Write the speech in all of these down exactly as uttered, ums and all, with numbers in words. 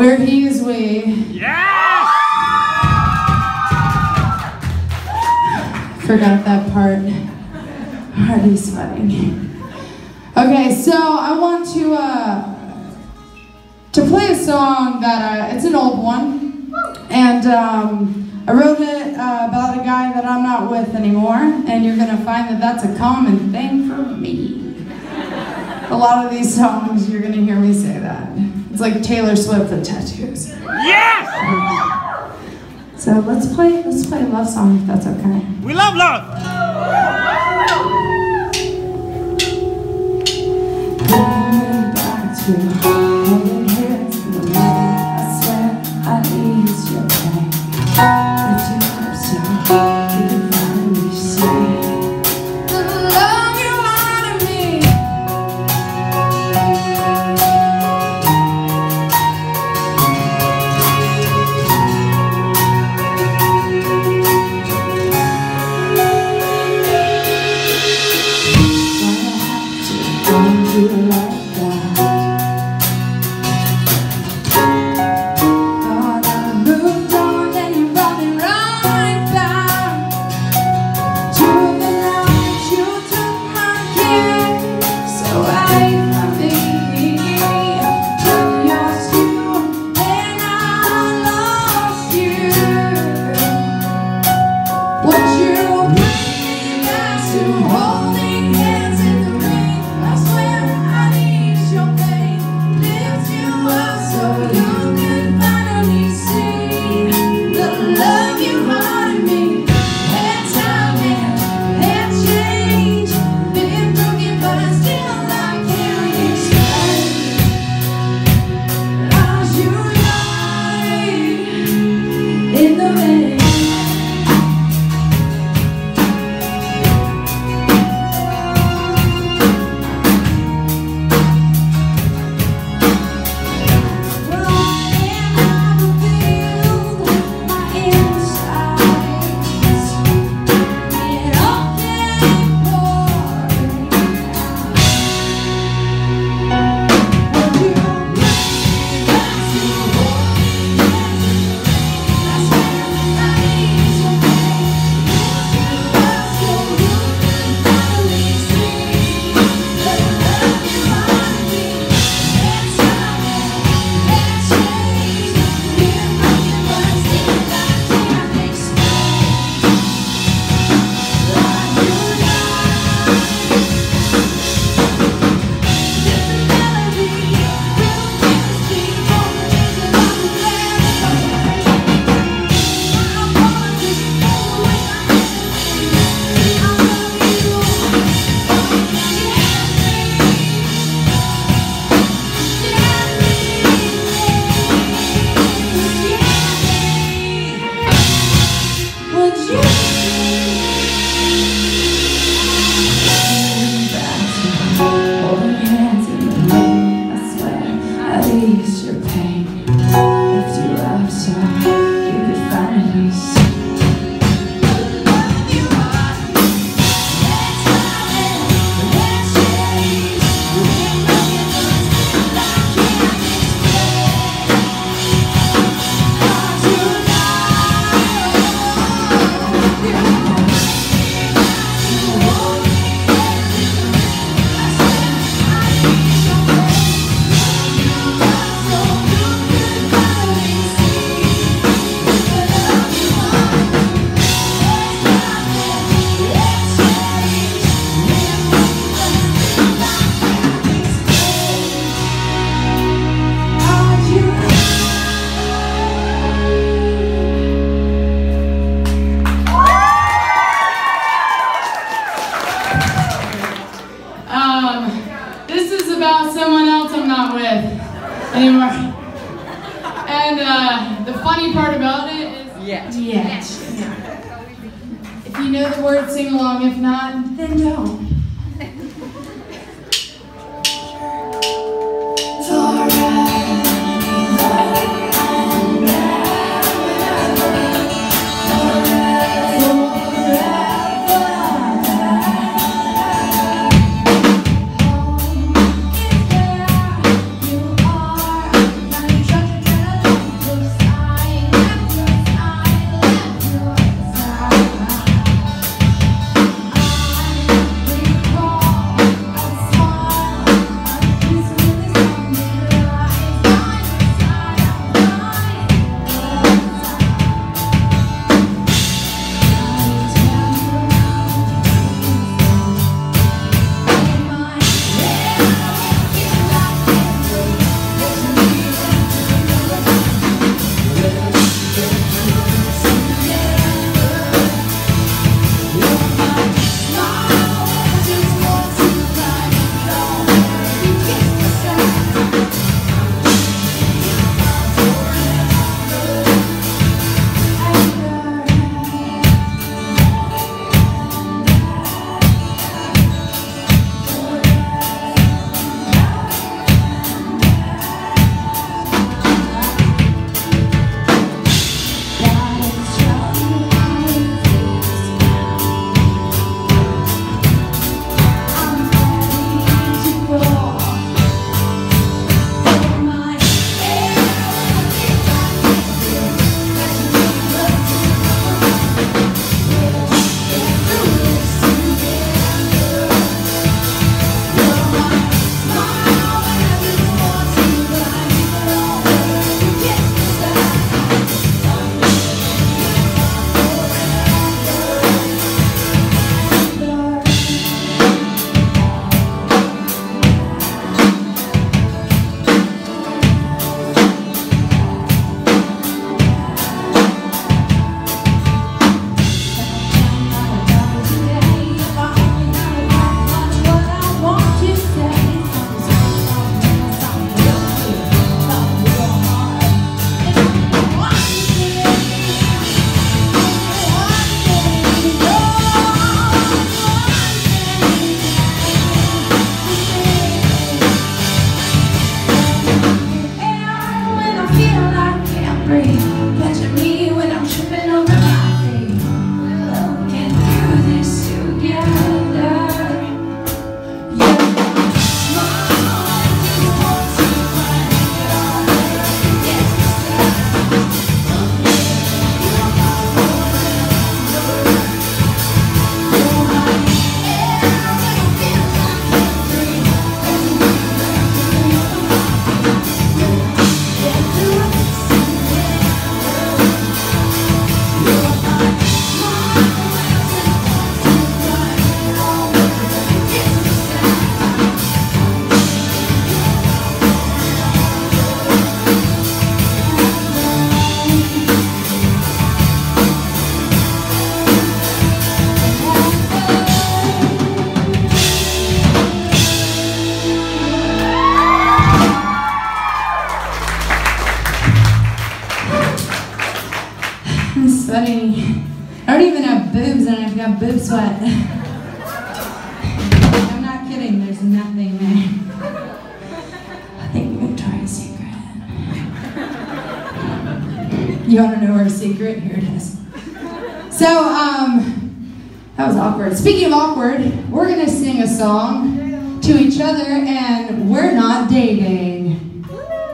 Where he is we. Yes! Forgot that part. Already sweating. Okay, so I want to uh, to play a song that uh, it's an old one, and um, I wrote it uh, about a guy that I'm not with anymore, and you're gonna find that that's a common thing for me. A lot of these songs, you're gonna hear me say that. It's like Taylor Swift with tattoos. Yes! So let's play, let's play a love song if that's okay. We love love! Going back to holding hands in the rain. I swear I ease your pain. If you have so, you can finally see the love you want of me. You like that. Thought I moved on, then you brought me right back to the night you took my kiss away from me. Took yours too, and I lost you. Would you bring me back to holding hands in the rain? I swear I ease your pain, lift you up so you can finally see the love you want in me. Had time and had change, been broken but still I can't explain. Lost you lying in the rain. Holding hands in the rain, I swear I ease your pain. Lift you up so you could finally see the love you want. That time and that change, we're broken but still I can't explain. Lost you someone else I'm not with anymore. And uh, the funny part about it is Yet. Yet. If you know the word, sing along. If not, then don't. sweating. I don't even have boobs and I've got boob sweat. I'm not kidding, there's nothing there. I think Victoria's Secret. You want to know our secret? Here it is. So, um, that was awkward. Speaking of awkward, we're going to sing a song to each other, and we're not dating.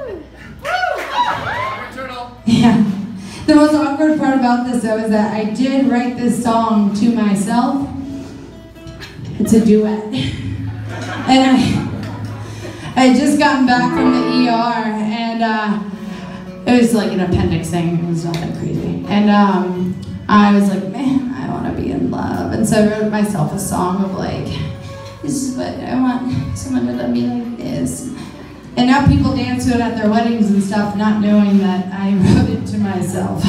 Yeah. The most awkward part about this, though, is that I did write this song to myself. It's a duet. And I, I had just gotten back from the E R, and uh, it was like an appendix thing. It was nothing crazy. And um, I was like, man, I want to be in love. And so I wrote myself a song of like, this is what I want someone to love me like this. And now people dance to it at their weddings and stuff, not knowing that I wrote it to myself.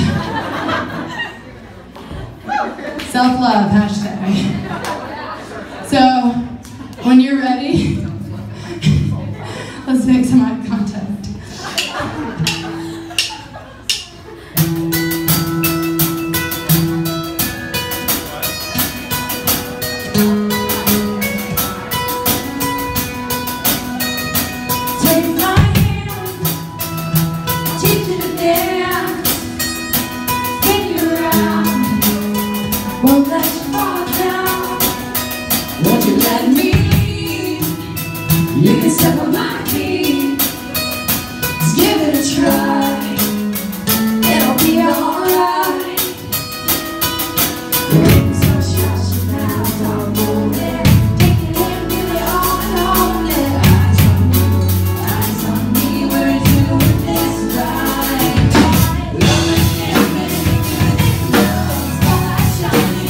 Self-love, hashtag. So, when you're ready, let's make some eye contact. Won't let you fall down. Won't you let me lead? You can step on my feet. Just give it a try. It'll be alright. The rings don't shut you down. Don't move it. Take it in, really all and hold it. Eyes on me, eyes on me. We're doing this right. Love it, everything, everything goes. Spotlight shining.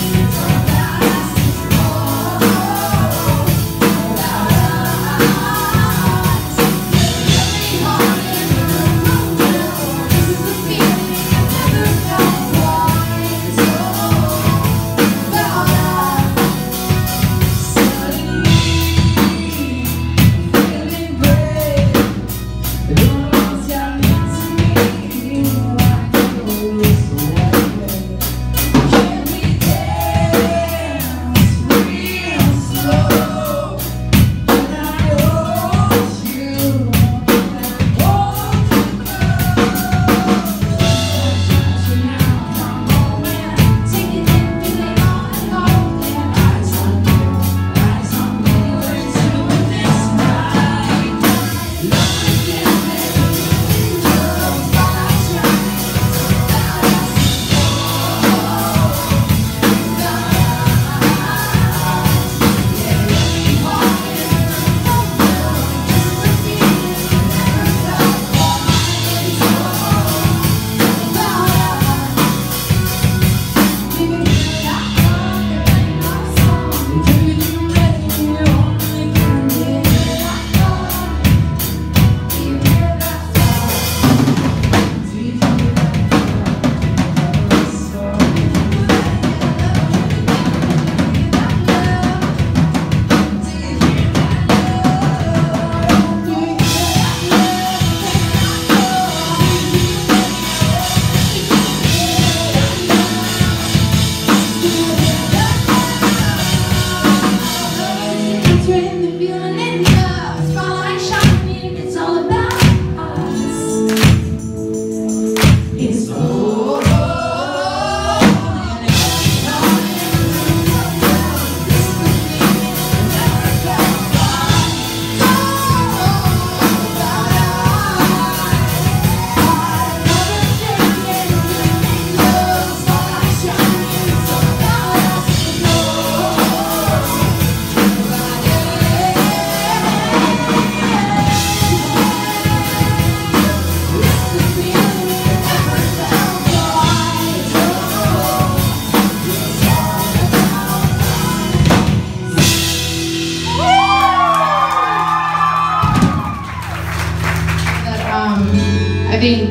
I think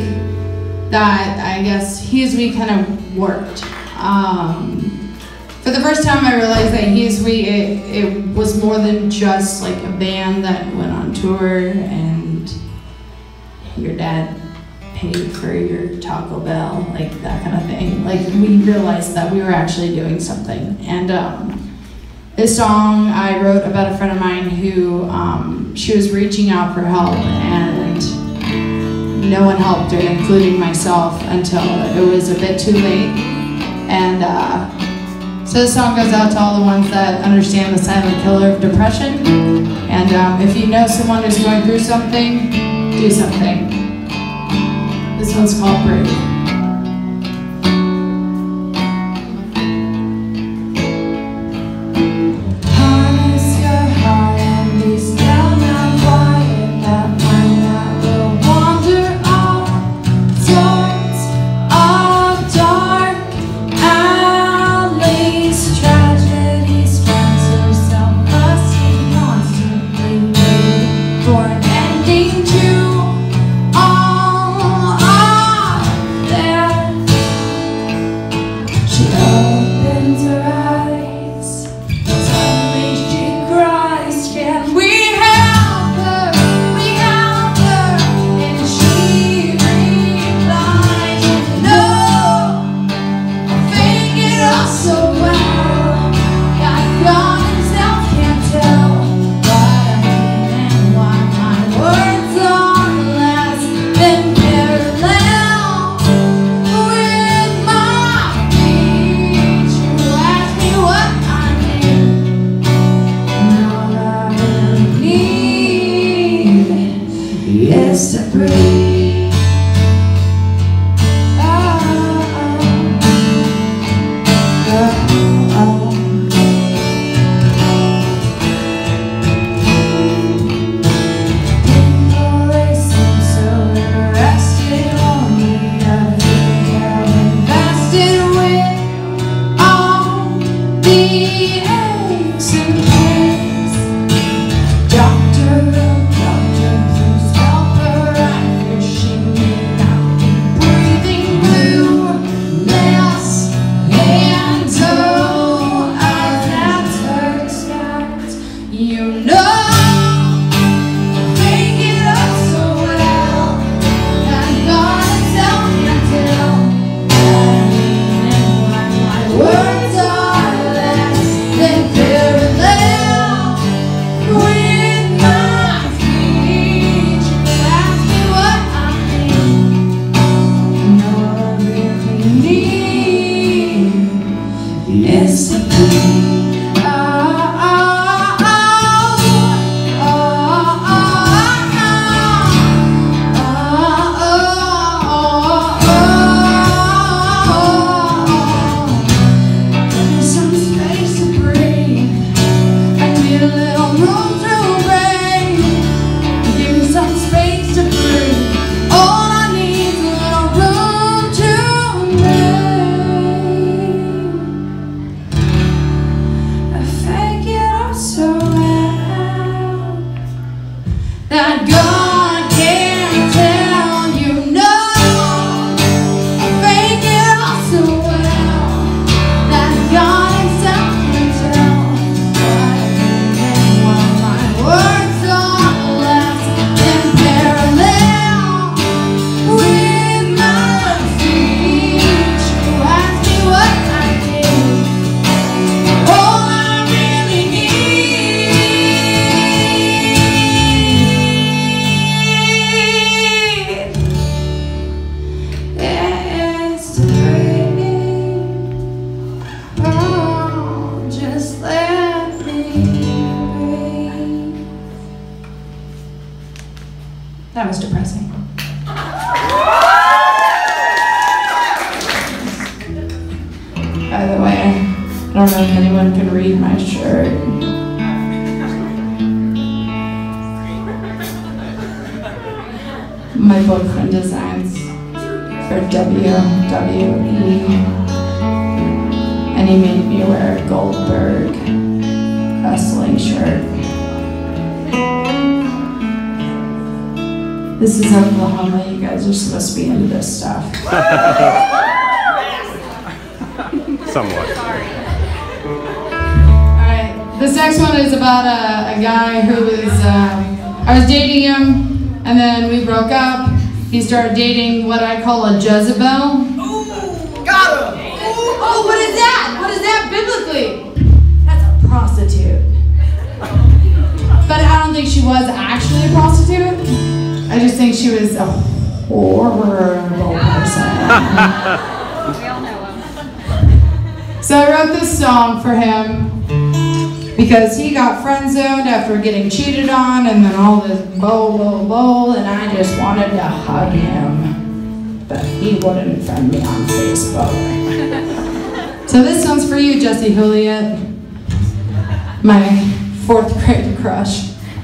that, I guess, He's We kind of worked. Um, for the first time I realized that He's We, it, it was more than just like a band that went on tour and your dad pay for your Taco Bell, like that kind of thing. Like we realized that we were actually doing something. And um, this song I wrote about a friend of mine who, um, she was reaching out for help and no one helped her, including myself, until it was a bit too late. And uh, so this song goes out to all the ones that understand the silent killer of depression. And um, if you know someone who's going through something, do something. This one's called Brave. Yes, to breathe. Oh, oh, oh. People, they seem so interested on me. I think I've invested with all the aches and pains. Doctor, yes, to breathe. Oh, oh, oh, oh, oh, oh, oh, oh. Give me some space to breathe. I need a little room to breathe. Give me some space to breathe. All I need is a little room to breathe. So well that God can't tell you no. I fake it all so well that God himself can tell what I mean and what my words are less than parallel with my speech. You ask me what I did. All I really need That was depressing. By the way, I don't know if anyone can read my shirt. My boyfriend designs for W W E, and he made me wear a Goldberg wrestling shirt. This is Oklahoma. You guys are supposed to be into this stuff. Somewhat. Alright, this next one is about a, a guy who was, um, I was dating him, and then we broke up, he started dating what I call a Jezebel. Ooh, got him! Oh, what is that? What is that biblically? That's a prostitute. But I don't think she was actually a prostitute. I just think she was a horrible person. We all know him. So I wrote this song for him because he got friend zoned after getting cheated on and then all this bowl, bowl, bowl, and I just wanted to hug him. But he wouldn't friend me on Facebook. So this one's for you, Jesse Juliet, my fourth grade crush.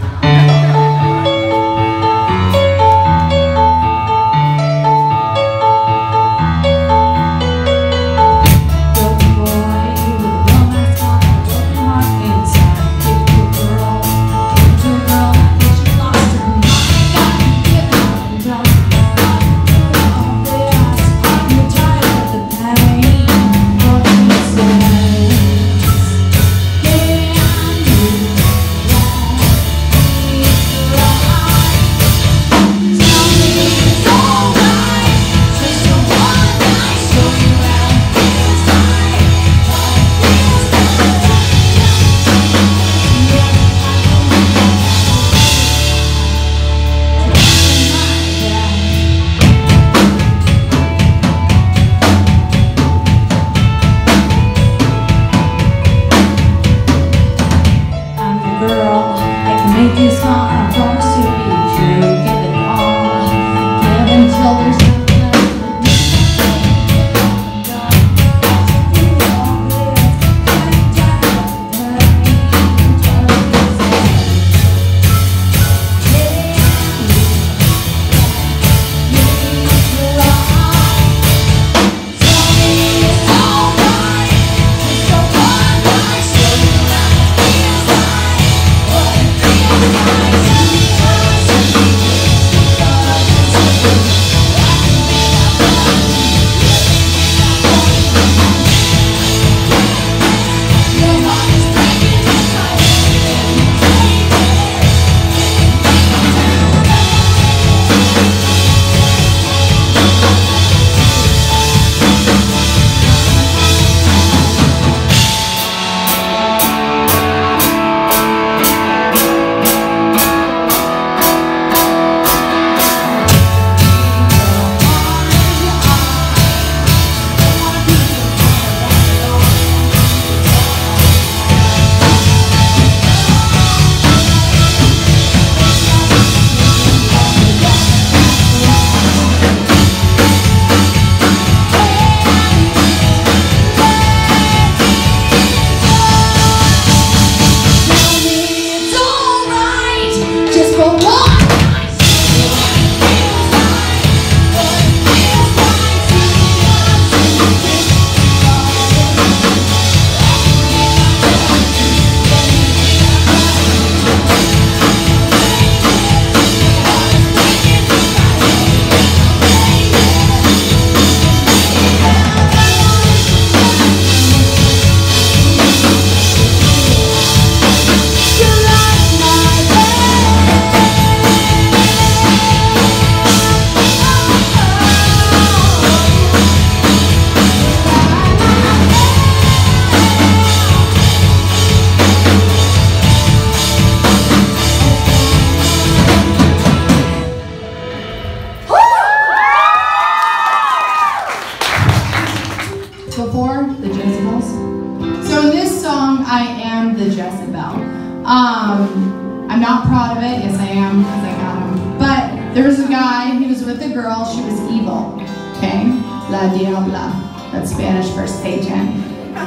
Um, I'm not proud of it. Yes, I am, because I got him. But there was a guy, he was with a girl, she was evil. Okay? La Diabla. That's Spanish for Satan.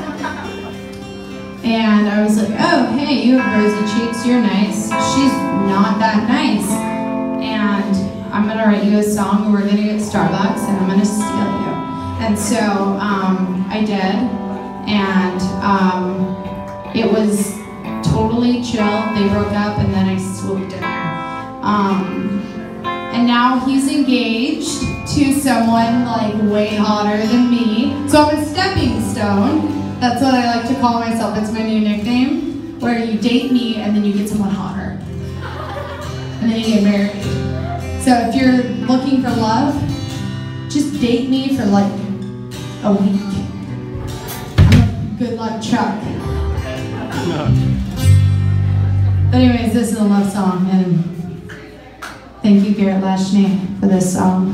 And I was like, oh, hey, you have rosy cheeks, you're nice. She's not that nice. And I'm gonna write you a song, and we're gonna get Starbucks, and I'm gonna steal you. And so um, I did, and um, it was totally chill. They broke up, and then I swooped in there. Um, and now he's engaged to someone like way hotter than me. So I'm a stepping stone. That's what I like to call myself. It's my new nickname, where you date me and then you get someone hotter. And then you get married. So So if you're looking for love, just date me for like a week. I'm like, good luck, Chuck. But anyways, this is a love song, and thank you, Garrett Lashney, for this song.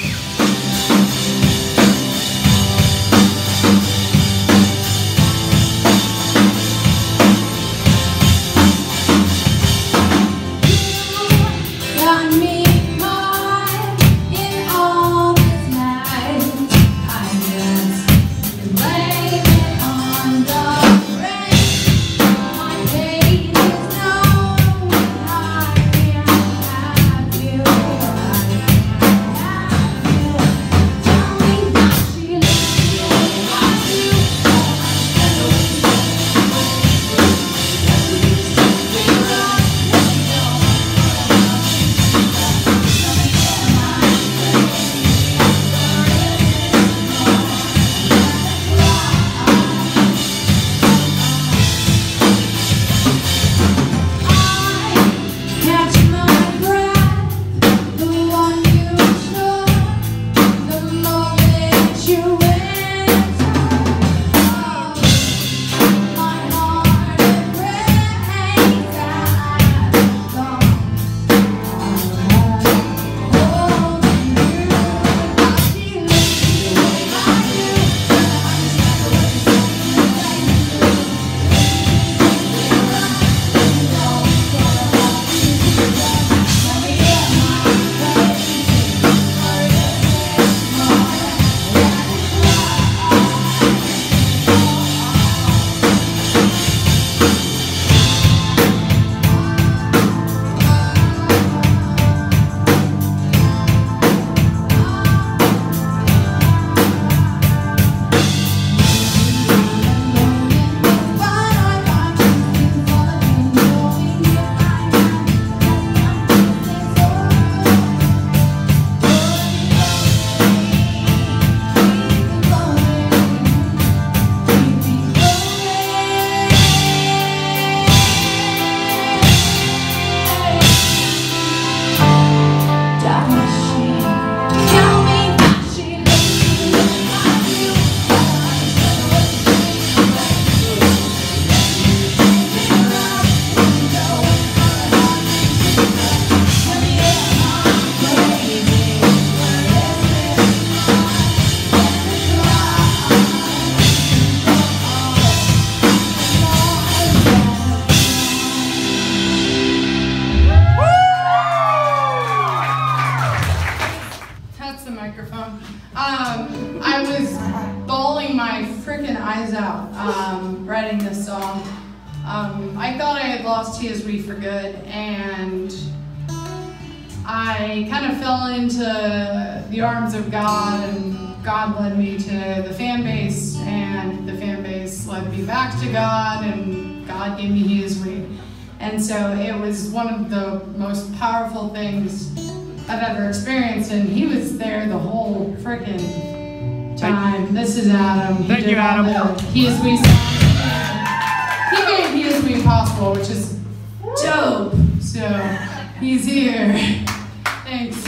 Um, I was bawling my freaking eyes out um, writing this song. Um, I thought I had lost T S W for good, and I kind of fell into the arms of God, and God led me to the fan base, and the fan base led me back to God, and God gave me He Is We. And so it was one of the most powerful things I've ever experienced, and he was there the whole freaking time. This is Adam. He Thank did you, Adam. all the He Is We songs. He made He Is We possible, which is dope. So he's here. Thanks.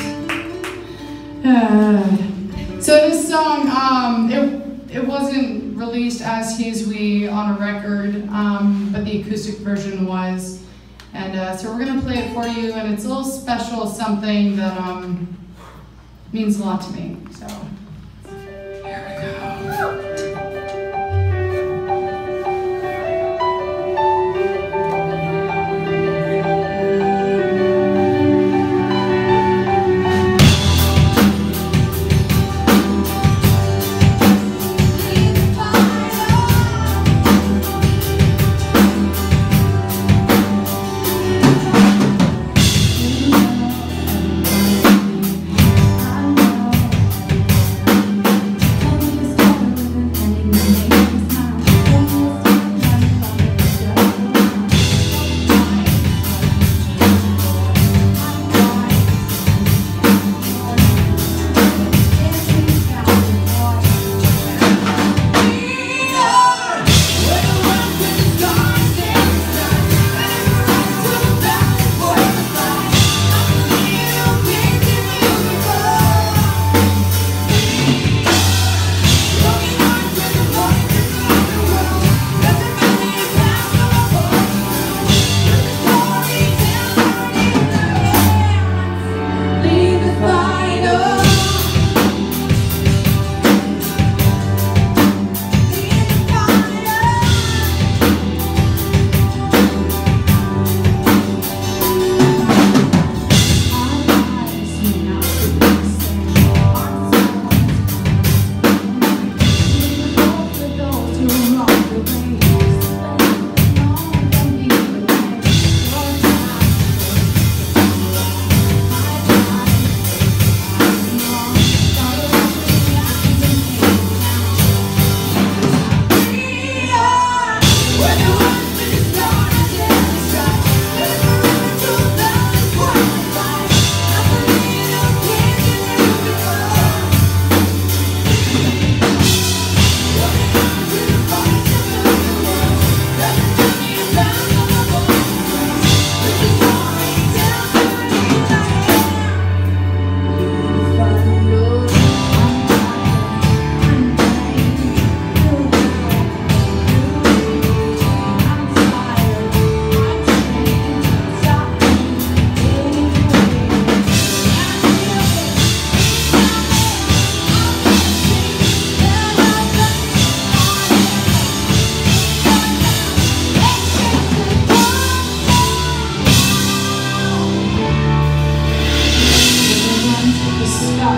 Uh, so this song, um, it it wasn't released as He Is We on a record, um, but the acoustic version was. And uh, so we're going to play it for you, and it's a little special something that um, means a lot to me. So here we go. I know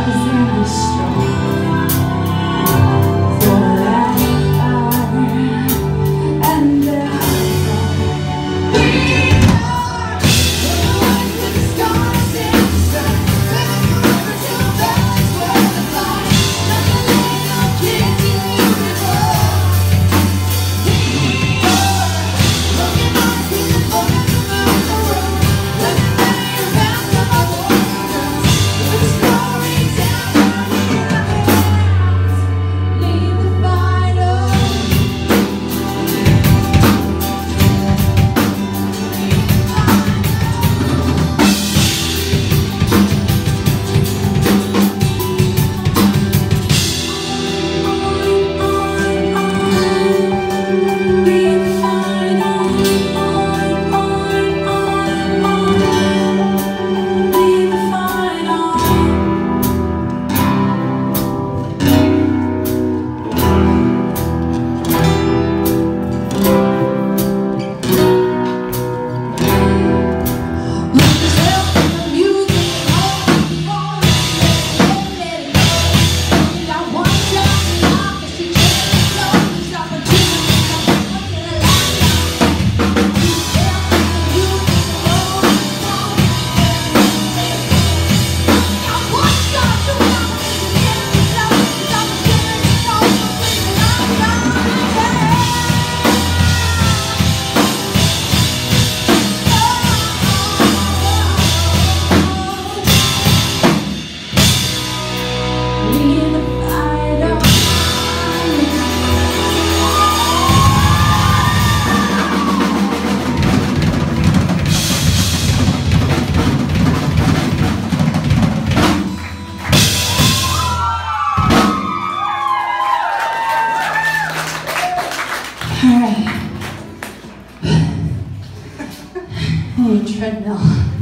Treadmill.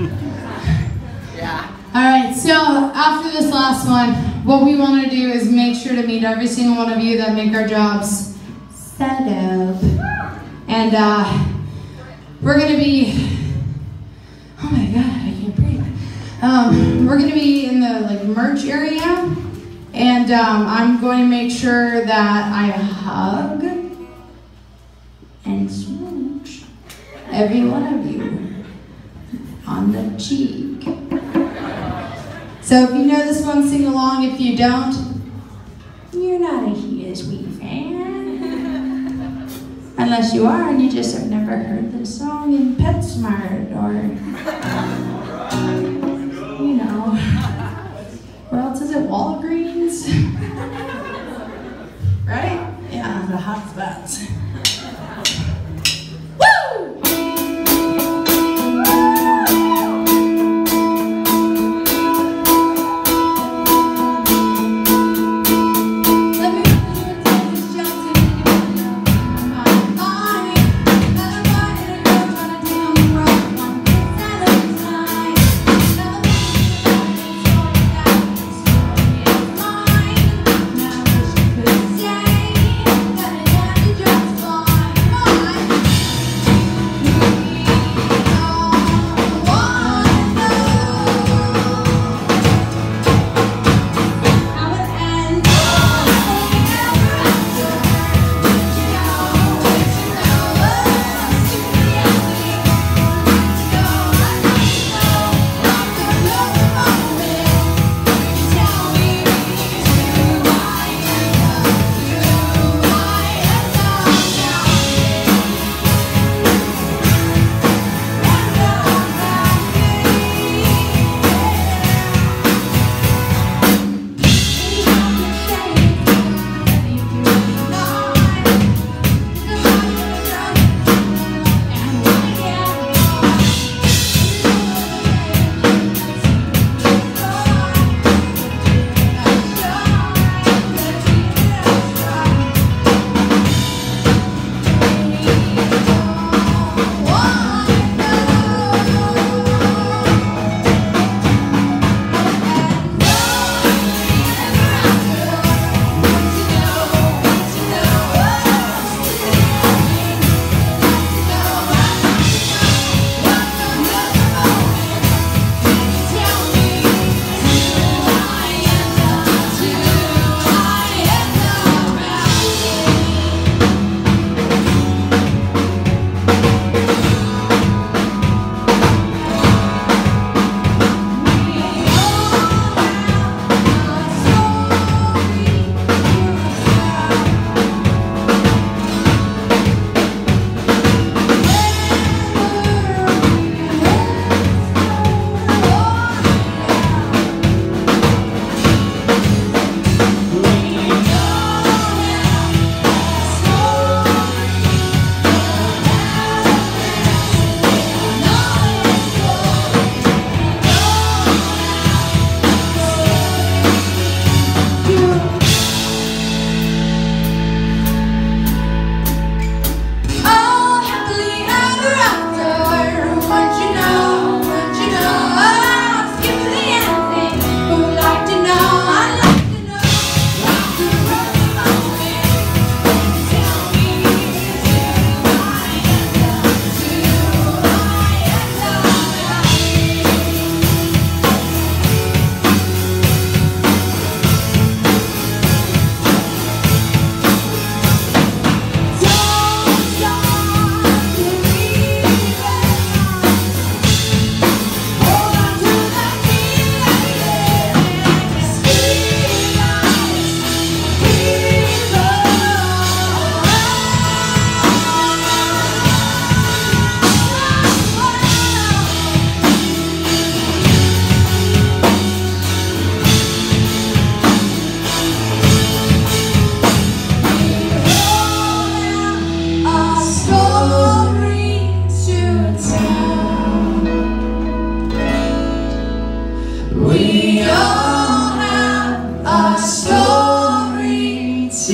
Yeah. Alright, so after this last one, what we want to do is make sure to meet every single one of you that make our jobs set up. And uh, we're going to be, oh my god, I can't breathe. Um, we're going to be in the like merch area, and um, I'm going to make sure that I hug and smooch every one of you on the cheek. So if you know this one, sing along. If you don't, you're not a He Is We fan. Unless you are and you just have never heard this song in PetSmart or, you know, where else is it? Walgreens? Right? Yeah, the hot spots. Just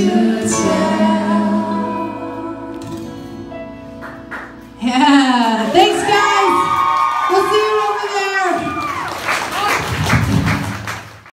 tell. Yeah, thank